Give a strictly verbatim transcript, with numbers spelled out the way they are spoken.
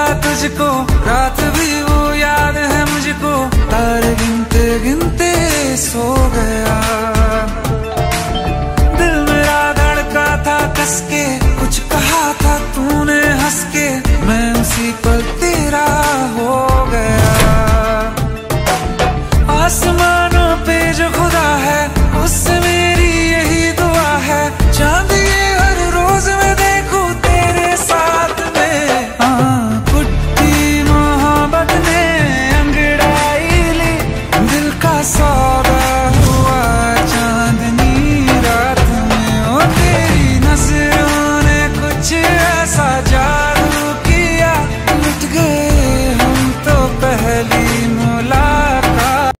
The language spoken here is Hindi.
तुझको, रात भी वो याद है मुझको, तारे गिनते गिनते सो गया।